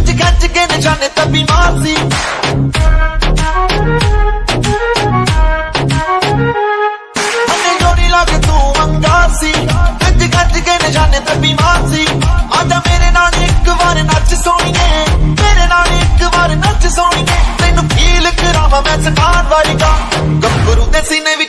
खच के निशाने तभी मारसी मने जोड़ी लाके तू अंगासी खच के निशाने तभी मारसी आजा मेरे नाल एक बार नच सोनिए मेरे नाल एक बार नच सोनिए तेनू फील करावा मैं सटार वाली का गब्बरू दे सीने